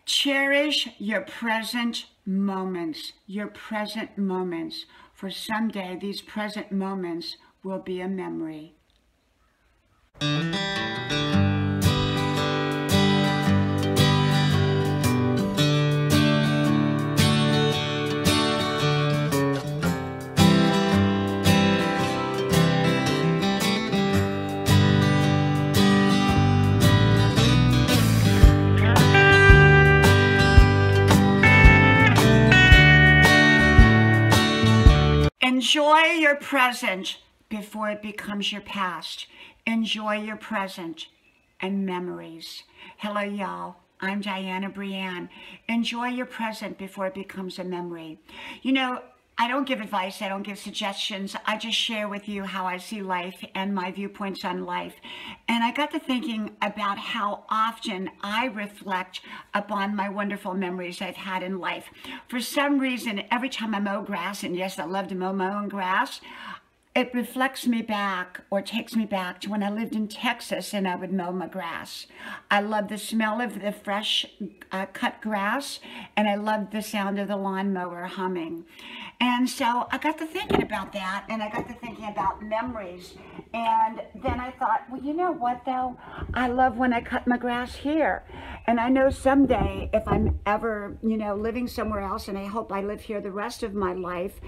Cherish your present moments, for someday these present moments will be a memory. Enjoy your present before it becomes your past. Enjoy your present and memories. Hello, y'all. I'm Diana Brianne. Enjoy your present before it becomes a memory. You know, I don't give advice. I don't give suggestions. I just share with you how I see life and my viewpoints on life. And I got to thinking about how often I reflect upon my wonderful memories I've had in life. For some reason, every time I mow grass, and yes, I love to mow my own grass, it reflects me back or takes me back to when I lived in Texas and I would mow my grass. I love the smell of the fresh cut grass, and I love the sound of the lawnmower humming. And so I got to thinking about that, and I got to thinking about memories. And then I thought, well, you know what though? I love when I cut my grass here. And I know someday if I'm ever, living somewhere else, and I hope I live here the rest of my life,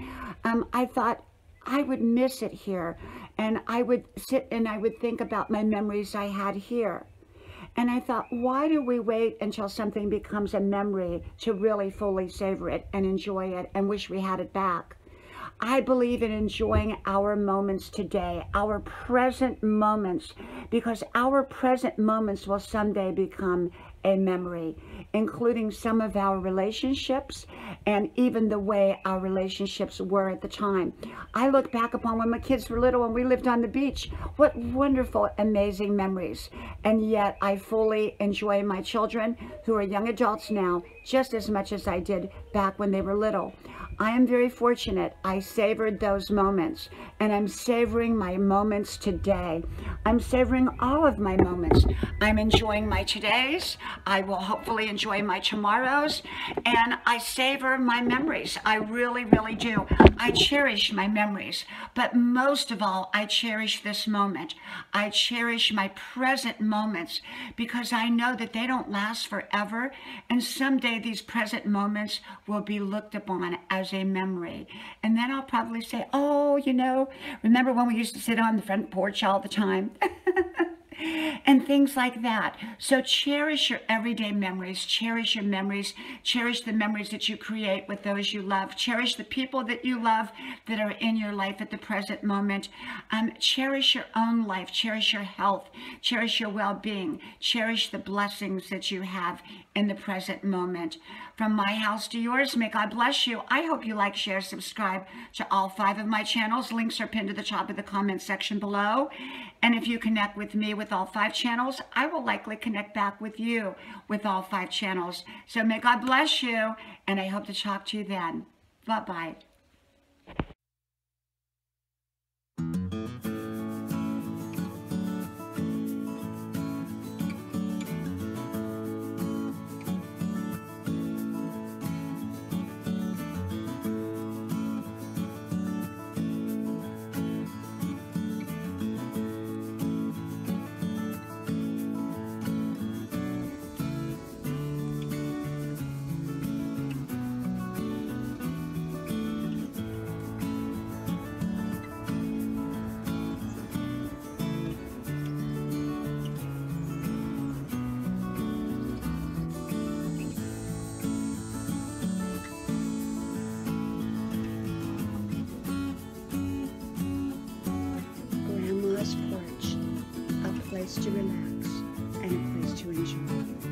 I thought, I would miss it here, and I would sit and I would think about my memories I had here. And I thought, why do we wait until something becomes a memory to really fully savor it and enjoy it and wish we had it back? I believe in enjoying our moments today, our present moments, because our present moments will someday become a memory, including some of our relationships and even the way our relationships were at the time. I look back upon when my kids were little and we lived on the beach. What wonderful, amazing memories. And yet I fully enjoy my children, who are young adults now, just as much as I did back when they were little. I am very fortunate. I savored those moments, and I'm savoring my moments today. I'm savoring all of my moments. I'm enjoying my todays. I will hopefully enjoy my tomorrows, and I savor my memories. I really, really do. I cherish my memories, but most of all, I cherish this moment. I cherish my present moments because I know that they don't last forever, and someday these present moments will be looked upon as a memory. And then I'll probably say, oh, remember when we used to sit on the front porch all the time? And things like that. So cherish your everyday memories. Cherish your memories. Cherish the memories that you create with those you love. Cherish the people that you love that are in your life at the present moment. Cherish your own life. Cherish your health. Cherish your well-being. Cherish the blessings that you have in the present moment. From my house to yours, may God bless you. I hope you like, share, subscribe to all 5 of my channels. Links are pinned to the top of the comment section below. And if you connect with me with all 5 channels, I will likely connect back with you with all 5 channels. So may God bless you, and I hope to talk to you then. Bye-bye. Porch, a place to relax and a place to enjoy.